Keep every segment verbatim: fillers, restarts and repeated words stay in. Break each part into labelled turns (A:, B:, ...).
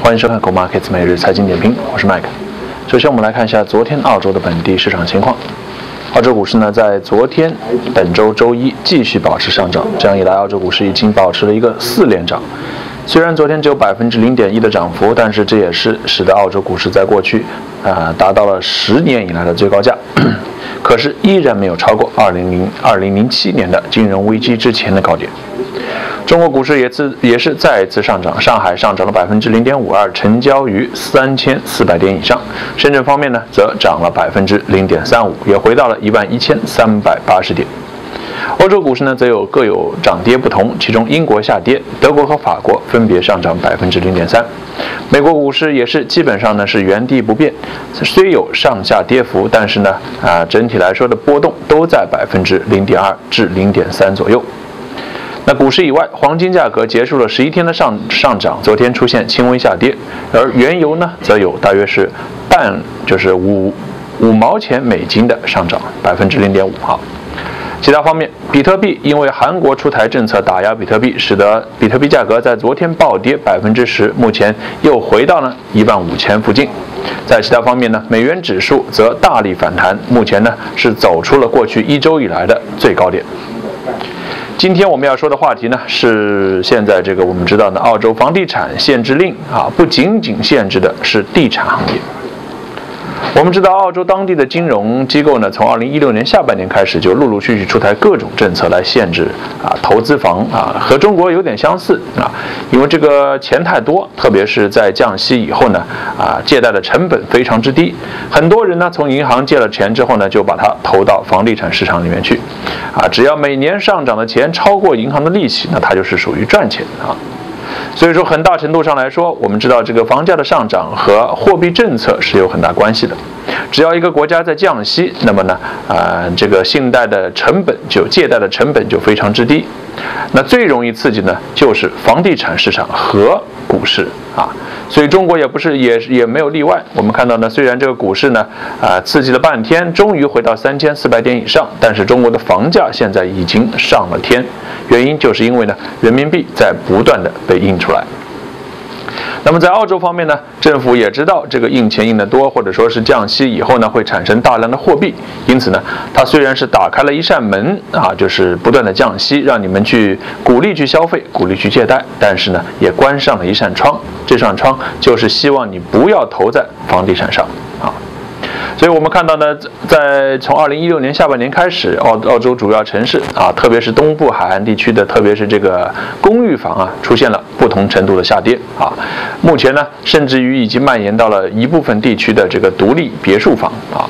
A: 欢迎收看 Go Markets 每日财经点评，我是 Mike。首先，我们来看一下昨天澳洲的本地市场情况。澳洲股市呢，在昨天本周周一继续保持上涨，这样一来，澳洲股市已经保持了一个四连涨。虽然昨天只有百分之零点一的涨幅，但是这也是使得澳洲股市在过去啊、呃、达到了十年以来的最高价，可是依然没有超过二零零二零零七年的金融危机之前的高点。中国股市也自也是再次上涨，上海上涨了百分之零点五二，成交于三千四百点以上。深圳方面呢，则涨了百分之零点三五，也回到了一万一千三百八十点。欧洲股市呢，则有各有涨跌不同，其中英国下跌，德国和法国分别上涨百分之零点三。美国股市也是基本上呢是原地不变，虽有上下跌幅，但是呢啊整体来说的波动都在百分之零点二至零点三左右。那股市以外，黄金价格结束了十一天的上上涨，昨天出现轻微下跌，而原油呢，则有大约是半就是五五毛钱美金的上涨，百分之零点五哈。其他方面，比特币因为韩国出台政策打压比特币，使得比特币价格在昨天暴跌百分之十，目前又回到了一万五千附近。在其他方面呢，美元指数则大力反弹，目前呢是走出了过去一周以来的最高点。今天我们要说的话题呢，是现在这个我们知道呢，澳洲房地产限制令啊，不仅仅限制的是地产行业。我们知道，澳洲当地的金融机构呢，从二零一六年下半年开始，就陆陆续续出台各种政策来限制啊投资房啊，和中国有点相似啊，因为这个钱太多，特别是在降息以后呢，啊借贷的成本非常之低，很多人呢从银行借了钱之后呢，就把它投到房地产市场里面去，啊，只要每年上涨的钱超过银行的利息，那它就是属于赚钱啊。所以说，很大程度上来说，我们知道这个房价的上涨和货币政策是有很大关系的。只要一个国家在降息，那么呢，啊、呃，这个信贷的成本就借贷的成本就非常之低。那最容易刺激呢，就是房地产市场和股市啊。所以中国也不是也也没有例外。我们看到呢，虽然这个股市呢，啊、呃，刺激了半天，终于回到三千四百点以上，但是中国的房价现在已经上了天。原因就是因为呢，人民币在不断的被印出来。那么在澳洲方面呢，政府也知道这个印钱印得多，或者说是降息以后呢，会产生大量的货币，因此呢，它虽然是打开了一扇门啊，就是不断的降息，让你们去鼓励去消费，鼓励去借贷，但是呢，也关上了一扇窗，这扇窗就是希望你不要投在房地产上啊。所以我们看到呢，在从二零一六年下半年开始，澳澳洲主要城市啊，特别是东部海岸地区的，特别是这个公寓房啊，出现了不同程度的下跌啊。目前呢，甚至于已经蔓延到了一部分地区的这个独立别墅房啊。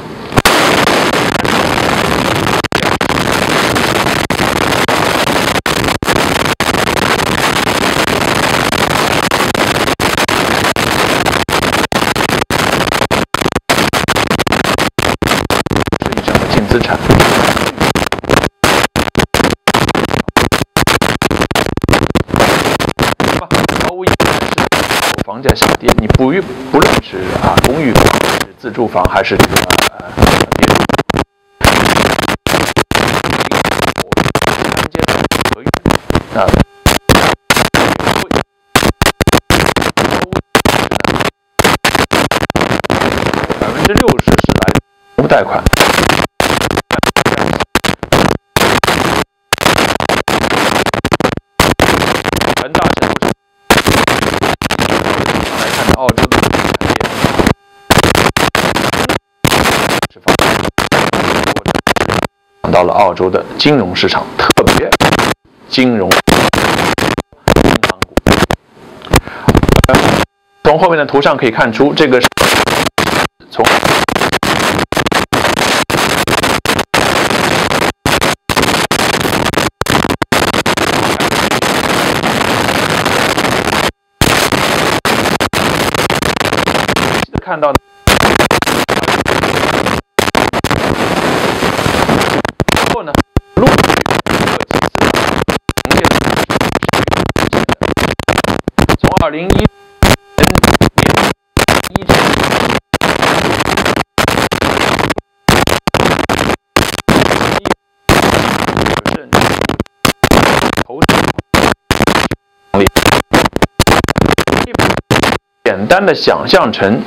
A: 资产，毫无疑问是房价下跌，你不不论是啊公寓房还是自住房还是这个呃别墅，合约啊，百分之六十是来自贷款。很大程度上来看，澳洲的产业是发展到了澳洲的金融市场，特别金融银行股。从后面的图上可以看出，这个是从看到之后呢，陆续从二零一年一九投资能力简单的想象成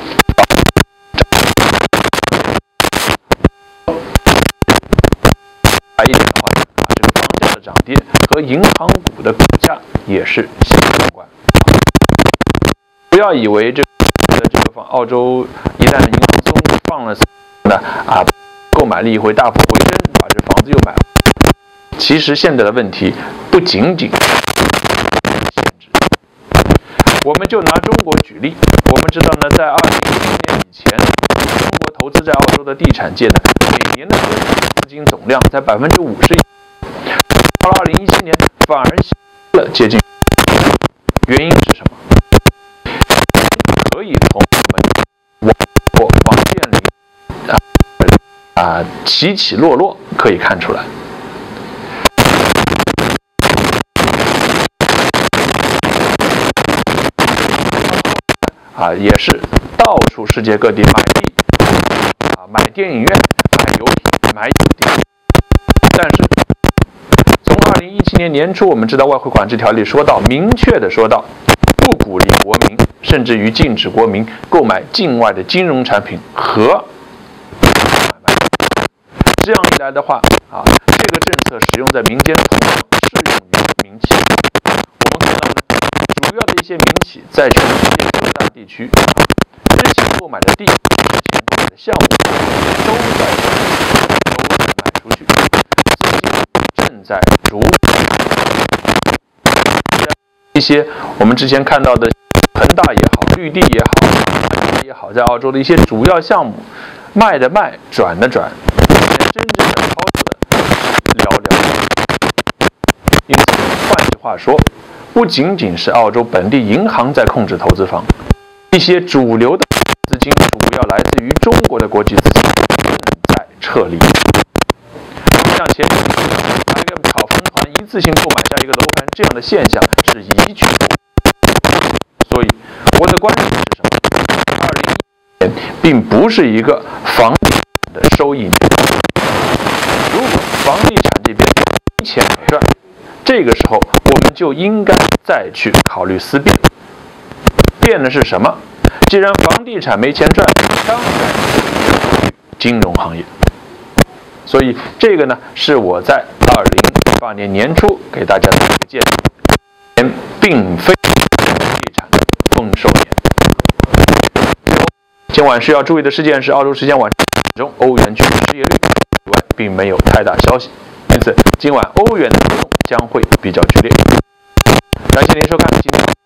A: 白一点的话，啊，这个房价的涨跌和银行股的股价也是息息相关。不要以为这个这个放澳洲一旦银行松放了呢啊，购买力会大幅回升，把这房子又买了。其实现在的问题不仅仅限制。我们就拿中国举例，我们知道呢，在二零一零年以前，中国投资在澳洲的地产界呢，每年的合计资金总量在百分之五十以上，到了二零一七年反而下了接近。原因是什么？可以从我们我房建里啊啊起起落落可以看出来。啊，也是到处世界各地买地啊，买电影院、买游艇、买酒店。但是从二零一七年年初，我们知道外汇管制条例说到，明确的说到，不鼓励国民，甚至于禁止国民购买境外的金融产品和买卖。这样一来的话，啊，这个政策使用在民间，同样适用于民企。我们看到呢，主要的一些民企在全世界各大地区之前购买的地、之前购买的项目，都在都卖出去，资金正在逐一些我们之前看到的恒大也好、绿地也好、也好，在澳洲的一些主要项目，卖的卖，转的转，真正的操作的寥寥。因此，换句话说，不仅仅是澳洲本地银行在控制投资房，一些主流的资金主要来自于中国的国际资金正在撤离。像前面把一个炒房团一次性购买下一个楼盘这样的现象是一去不复。所以我的观点是什么？二零一七年并不是一个房地产的收益年。如果房地产这边没钱没赚，这个时候我们就应该再去考虑思变。变的是什么？既然房地产没钱赚，当然是金融行业。所以这个呢，是我在二零一八年年初给大家的一个建议，年并非房地产的丰收年。今晚需要注意的事件是，澳洲时间晚上中欧元区失业率以外并没有太大消息，因此今晚欧元的波动将会比较剧烈。感谢您收看今天。